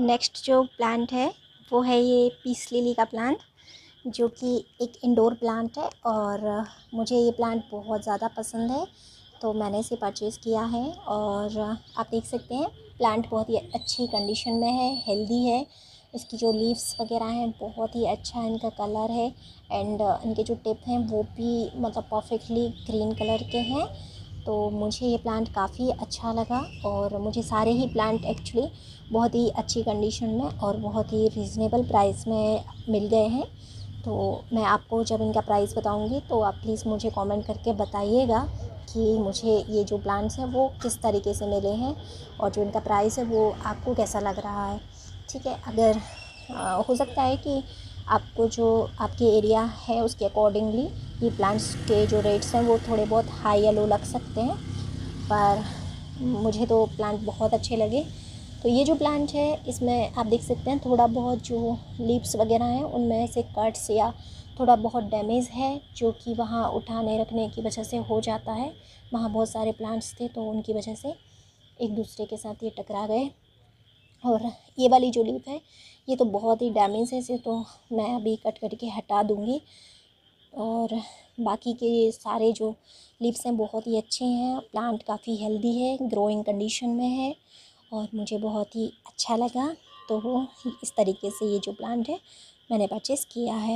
Next जो plant है वो है ये पीस लिली का प्लांट, जो कि एक इंडोर प्लांट है और मुझे ये प्लांट बहुत ज़्यादा पसंद है, तो मैंने इसे परचेज़ किया है। और आप देख सकते हैं प्लांट बहुत ही अच्छी कंडीशन में है, हेल्दी है। इसकी जो लीव्स वगैरह हैं बहुत ही अच्छा इनका कलर है एंड इनके जो टिप हैं वो भी मतलब परफेक्टली ग्रीन कलर के हैं। तो मुझे ये प्लांट काफ़ी अच्छा लगा और मुझे सारे ही प्लांट एक्चुअली बहुत ही अच्छी कंडीशन में और बहुत ही रीज़नेबल प्राइस में मिल गए हैं। तो मैं आपको जब इनका प्राइस बताऊंगी तो आप प्लीज़ मुझे कमेंट करके बताइएगा कि मुझे ये जो प्लांट्स हैं वो किस तरीके से मिले हैं और जो इनका प्राइस है वो आपको कैसा लग रहा है। ठीक है, अगर हो सकता है कि आपको जो आपके एरिया है उसके अकॉर्डिंगली ये प्लांट्स के जो रेट्स हैं वो थोड़े बहुत हाई या लो लग सकते हैं, पर मुझे तो प्लांट बहुत अच्छे लगे। तो ये जो प्लांट है इसमें आप देख सकते हैं थोड़ा बहुत जो लीव्स वगैरह हैं उनमें से कट्स या थोड़ा बहुत डैमेज है, जो कि वहाँ उठाने रखने की वजह से हो जाता है। वहाँ बहुत सारे प्लांट्स थे तो उनकी वजह से एक दूसरे के साथ ये टकरा गए। और ये वाली जो लीफ है ये तो बहुत ही डैमेज है, इसे तो मैं अभी कट करके हटा दूँगी। और बाकी के सारे जो लीव्स हैं बहुत ही अच्छे हैं, प्लांट काफ़ी हेल्दी है, ग्रोइंग कंडीशन में है और मुझे बहुत ही अच्छा लगा। तो वो इस तरीके से ये जो प्लांट है मैंने परचेज़ किया है।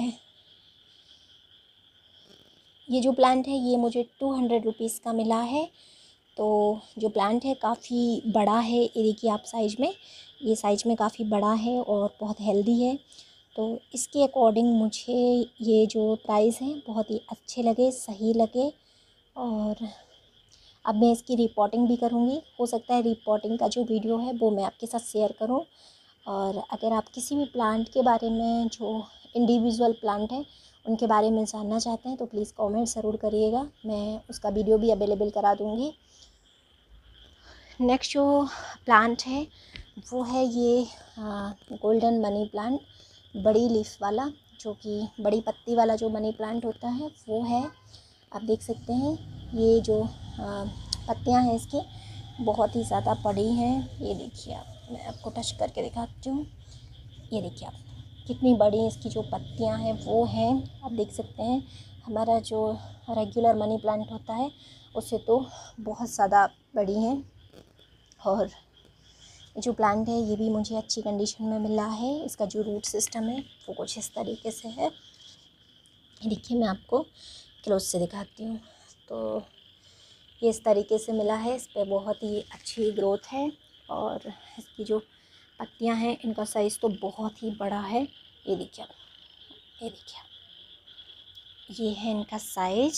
ये जो प्लांट है ये मुझे 200 रुपीज़ का मिला है। तो जो प्लांट है काफ़ी बड़ा है, ये देखिए आप साइज़ में, ये साइज़ में काफ़ी बड़ा है और बहुत हेल्दी है। तो इसके अकॉर्डिंग मुझे ये जो प्राइस हैं बहुत ही अच्छे लगे, सही लगे। और अब मैं इसकी रिपोर्टिंग भी करूँगी, हो सकता है रिपोर्टिंग का जो वीडियो है वो मैं आपके साथ शेयर करूँ। और अगर आप किसी भी प्लांट के बारे में जो इंडिविजुअल प्लांट हैं उनके बारे में जानना चाहते हैं तो प्लीज़ कमेंट ज़रूर करिएगा, मैं उसका वीडियो भी अवेलेबल करा दूँगी। नेक्स्ट जो प्लांट है वो है ये गोल्डन मनी प्लांट, बड़ी लीफ वाला, जो कि बड़ी पत्ती वाला जो मनी प्लांट होता है वो है। आप देख सकते हैं ये जो पत्तियां हैं इसकी बहुत ही ज़्यादा बड़ी हैं। ये देखिए आप, मैं आपको टच करके दिखाती हूँ। ये देखिए आप कितनी बड़ी इसकी जो पत्तियां हैं वो हैं। आप देख सकते हैं हमारा जो रेगुलर मनी प्लांट होता है उससे तो बहुत ज़्यादा बड़ी हैं। और जो प्लांट है ये भी मुझे अच्छी कंडीशन में मिला है। इसका जो रूट सिस्टम है वो कुछ इस तरीके से है। देखिए मैं आपको क्लोज से दिखाती हूँ। तो ये इस तरीके से मिला है, इस पर बहुत ही अच्छी ग्रोथ है और इसकी जो पत्तियाँ हैं इनका साइज़ तो बहुत ही बड़ा है। ये देखिए, ये देखिए, ये है इनका साइज।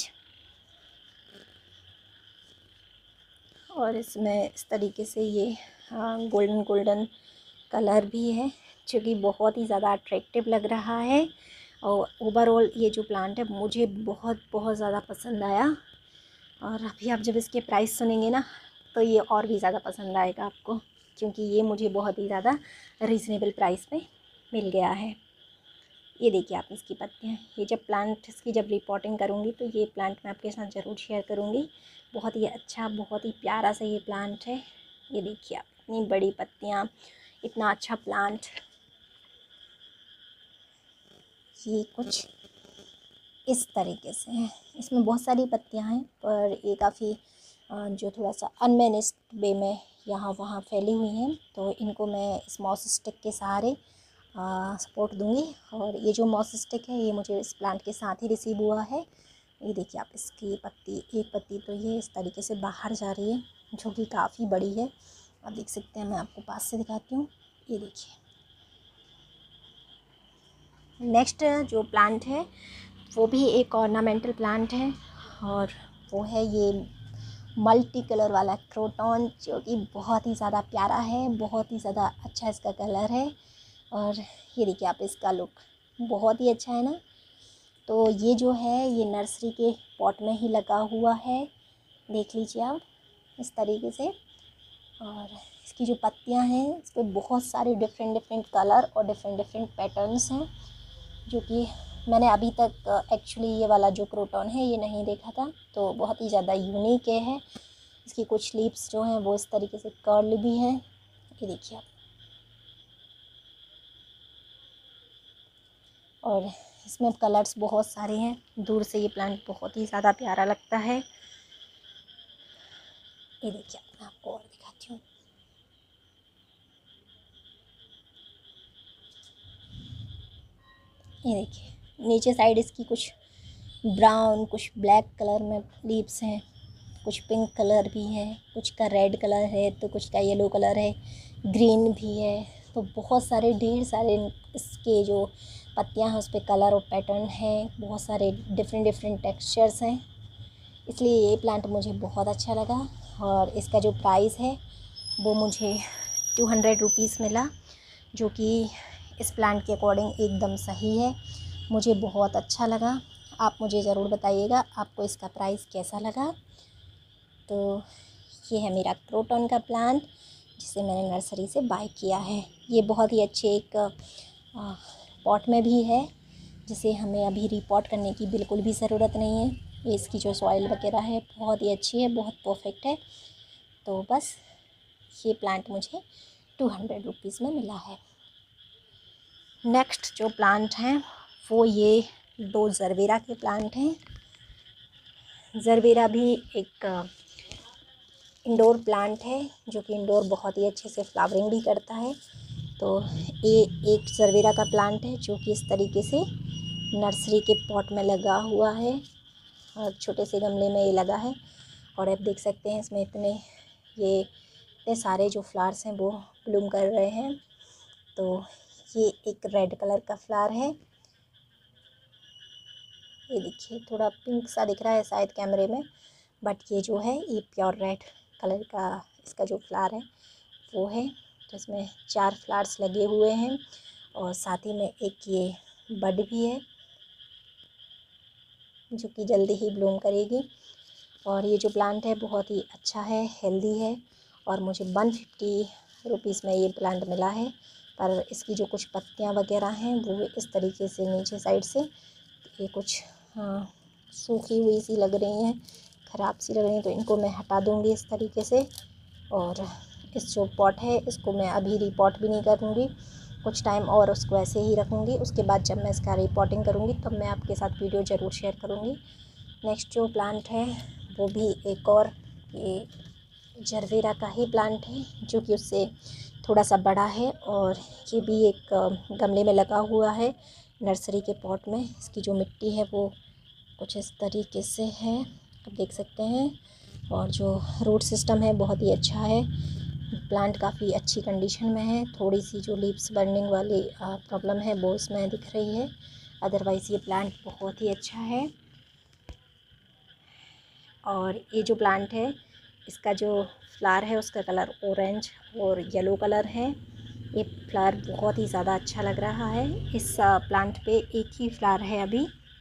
और इसमें इस तरीके से ये गोल्डन गोल्डन कलर भी है, जो कि बहुत ही ज़्यादा अट्रैक्टिव लग रहा है। और ओवरऑल ये जो प्लांट है मुझे बहुत बहुत ज़्यादा पसंद आया। और अभी आप जब इसके प्राइस सुनेंगे ना तो ये और भी ज़्यादा पसंद आएगा आपको, क्योंकि ये मुझे बहुत ही ज़्यादा रीज़नेबल प्राइस में मिल गया है। ये देखिए आप इसकी पत्तियाँ, ये जब प्लांट इसकी जब रिपोर्टिंग करूँगी तो ये प्लांट मैं आपके साथ ज़रूर शेयर करूँगी। बहुत ही अच्छा, बहुत ही प्यारा सा ये प्लांट है। ये देखिए आप, इतनी बड़ी पत्तियाँ, इतना अच्छा प्लांट। ये कुछ इस तरीके से है, इसमें बहुत सारी पत्तियां हैं पर ये काफ़ी जो थोड़ा सा अनमैनेज्ड वे में यहाँ वहाँ फैली हुई हैं, तो इनको मैं इस मॉस स्टिक के सहारे सपोर्ट दूंगी। और ये जो मॉस स्टिक है ये मुझे इस प्लांट के साथ ही रिसीव हुआ है। ये देखिए आप, इसकी पत्ती, एक पत्ती तो ये इस तरीके से बाहर जा रही है, जो कि काफ़ी बड़ी है। आप देख सकते हैं, मैं आपको पास से दिखाती हूँ। ये देखिए, नेक्स्ट जो प्लांट है वो भी एक ऑर्नामेंटल प्लांट है और वो है ये मल्टी कलर वाला क्रोटॉन, जो कि बहुत ही ज़्यादा प्यारा है, बहुत ही ज़्यादा अच्छा इसका कलर है। और ये देखिए आप, इसका लुक बहुत ही अच्छा है ना। तो ये जो है ये नर्सरी के पॉट में ही लगा हुआ है, देख लीजिए आप इस तरीके से। और इसकी जो पत्तियां हैं इस पर बहुत सारे डिफरेंट डिफरेंट कलर और डिफरेंट डिफरेंट पैटर्न्स हैं, जो कि मैंने अभी तक एक्चुअली ये वाला जो क्रोटॉन है ये नहीं देखा था, तो बहुत ही ज़्यादा यूनिक है। इसकी कुछ लीव्स जो हैं वो इस तरीके से कर्ल भी हैं। ये देखिए आप, और इसमें कलर्स बहुत सारे हैं। दूर से ये प्लांट बहुत ही ज़्यादा प्यारा लगता है। ये देखिए, मैं आपको और दिखाती हूँ। ये देखिए, नीचे साइड इसकी कुछ ब्राउन, कुछ ब्लैक कलर में लीव्स हैं, कुछ पिंक कलर भी है, कुछ का रेड कलर है, तो कुछ का येलो कलर है, ग्रीन भी है। तो बहुत सारे, ढेर सारे इसके जो पत्तियां हैं उस पर कलर और पैटर्न है, बहुत सारे डिफरेंट डिफरेंट टेक्सचर्स हैं। इसलिए ये प्लांट मुझे बहुत अच्छा लगा। और इसका जो प्राइस है वो मुझे 200 रुपीज़ मिला, जो कि इस प्लांट के अकॉर्डिंग एकदम सही है। मुझे बहुत अच्छा लगा। आप मुझे ज़रूर बताइएगा आपको इसका प्राइस कैसा लगा। तो ये है मेरा क्रोटन का प्लांट, जिसे मैंने नर्सरी से बाय किया है। ये बहुत ही अच्छे एक पॉट में भी है, जिसे हमें अभी रिपॉट करने की बिल्कुल भी ज़रूरत नहीं है। ये इसकी जो सॉइल वगैरह है बहुत ही अच्छी है, बहुत परफेक्ट है। तो बस ये प्लांट मुझे 200 रुपीज़ में मिला है। नेक्स्ट जो प्लांट हैं वो ये 2 ज़रबेरा के प्लांट हैं। ज़रबेरा भी एक इंडोर प्लांट है, जो कि इंडोर बहुत ही अच्छे से फ्लावरिंग भी करता है। तो ये एक ज़रबेरा का प्लांट है, जो कि इस तरीके से नर्सरी के पॉट में लगा हुआ है और छोटे से गमले में ये लगा है। और आप देख सकते हैं इसमें इतने सारे जो फ्लावर्स हैं वो ब्लूम कर रहे हैं। तो ये एक रेड कलर का फ्लावर है। ये देखिए, थोड़ा पिंक सा दिख रहा है शायद कैमरे में, बट ये जो है ये प्योर रेड कलर का इसका जो फ्लावर है वो है। तो इसमें 4 फ्लावर्स लगे हुए हैं और साथ ही में एक ये बड भी है, जो कि जल्दी ही ब्लूम करेगी। और ये जो प्लांट है बहुत ही अच्छा है, हेल्दी है। और मुझे 150 रुपीज़ में ये प्लांट मिला है। पर इसकी जो कुछ पत्तियां वगैरह हैं वो इस तरीके से नीचे साइड से ये कुछ सूखी हुई सी लग रही हैं, ख़राब सी लग रही हैं। तो इनको मैं हटा दूँगी इस तरीके से। और इस जो पॉट है इसको मैं अभी रिपॉट भी नहीं करूँगी, कुछ टाइम और उसको ऐसे ही रखूँगी। उसके बाद जब मैं इसका रिपॉटिंग करूँगी तब मैं आपके साथ वीडियो ज़रूर शेयर करूँगी। नेक्स्ट जो प्लांट है वो भी एक और ये ज़रबेरा का ही प्लांट है, जो कि उससे थोड़ा सा बड़ा है। और ये भी एक गमले में लगा हुआ है नर्सरी के पॉट में। इसकी जो मिट्टी है वो कुछ इस तरीके से है, आप देख सकते हैं। और जो रूट सिस्टम है बहुत ही अच्छा है। प्लांट काफ़ी अच्छी कंडीशन में है। थोड़ी सी जो लीव्स बर्निंग वाली प्रॉब्लम है वो इसमें दिख रही है, अदरवाइज़ ये प्लांट बहुत ही अच्छा है। और ये जो प्लांट है इसका जो फ्लावर है उसका कलर ऑरेंज और येलो कलर है। ये फ्लावर बहुत ही ज़्यादा अच्छा लग रहा है। इस प्लांट पे एक ही फ्लावर है अभी,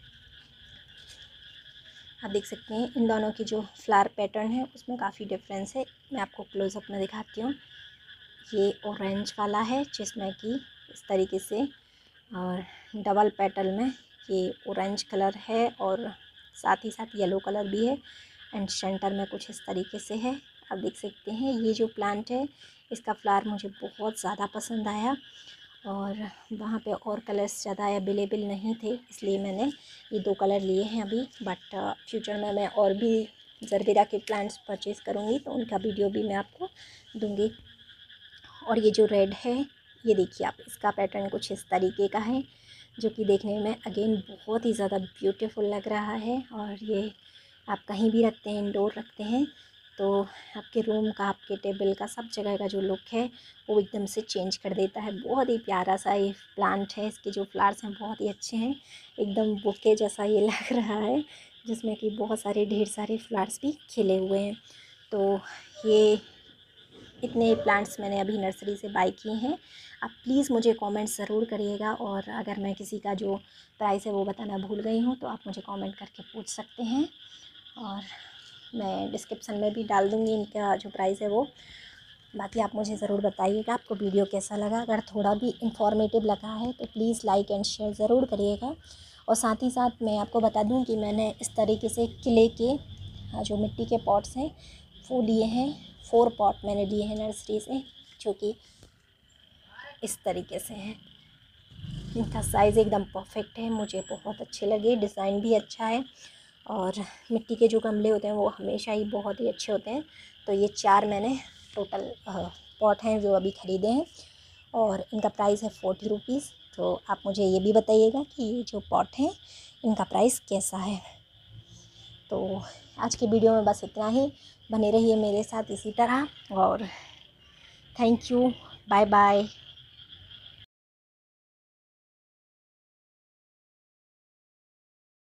आप देख सकते हैं। इन दोनों की जो फ्लावर पैटर्न है उसमें काफ़ी डिफरेंस है। मैं आपको क्लोज़अप में दिखाती हूँ। ये ऑरेंज वाला है जिसमें कि इस तरीके से और डबल पेटल में ये ऑरेंज कलर है और साथ ही साथ येलो कलर भी है। एंड सेंटर में कुछ इस तरीके से है, आप देख सकते हैं। ये जो प्लांट है इसका फ्लावर मुझे बहुत ज़्यादा पसंद आया। और वहाँ पे और कलर्स ज़्यादा अवेलेबल नहीं थे, इसलिए मैंने ये 2 कलर लिए हैं अभी। बट फ्यूचर में मैं और भी ज़रबेरा के प्लांट्स परचेज़ करूँगी तो उनका वीडियो भी मैं आपको दूँगी। और ये जो रेड है ये देखिए आप, इसका पैटर्न कुछ इस तरीके का है, जो कि देखने में अगेन बहुत ही ज़्यादा ब्यूटीफुल लग रहा है। और ये आप कहीं भी रखते हैं, इंडोर रखते हैं तो आपके रूम का, आपके टेबल का, सब जगह का जो लुक है वो एकदम से चेंज कर देता है। बहुत ही प्यारा सा ये प्लांट है। इसके जो फ्लावर्स हैं बहुत ही अच्छे हैं, एकदम बुके जैसा ये लग रहा है, जिसमें कि बहुत सारे ढेर सारे फ्लावर्स भी खिले हुए हैं। तो ये इतने प्लांट्स मैंने अभी नर्सरी से बाय किए हैं। आप प्लीज़ मुझे कमेंट ज़रूर करिएगा। और अगर मैं किसी का जो प्राइस है वो बताना भूल गई हूँ तो आप मुझे कमेंट करके पूछ सकते हैं। और मैं डिस्क्रिप्शन में भी डाल दूँगी इनका जो प्राइस है वो। बाकी आप मुझे ज़रूर बताइएगा आपको वीडियो कैसा लगा। अगर थोड़ा भी इंफॉर्मेटिव लगा है तो प्लीज़ लाइक एंड शेयर ज़रूर करिएगा। और साथ ही साथ मैं आपको बता दूं कि मैंने इस तरीके से क्ले के जो मिट्टी के पॉट्स हैं वो लिए हैं। 4 पॉट मैंने लिए हैं नर्सरी से, जो कि इस तरीके से हैं। इनका साइज़ एकदम परफेक्ट है, मुझे बहुत अच्छे लगे, डिज़ाइन भी अच्छा है। और मिट्टी के जो गमले होते हैं वो हमेशा ही बहुत ही अच्छे होते हैं। तो ये 4 मैंने टोटल पॉट हैं जो अभी ख़रीदे हैं, और इनका प्राइस है 40 रुपीज़। तो आप मुझे ये भी बताइएगा कि ये जो पॉट हैं इनका प्राइस कैसा है। तो आज की वीडियो में बस इतना ही। बने रहिए मेरे साथ इसी तरह, और थैंक यू, बाय बाय।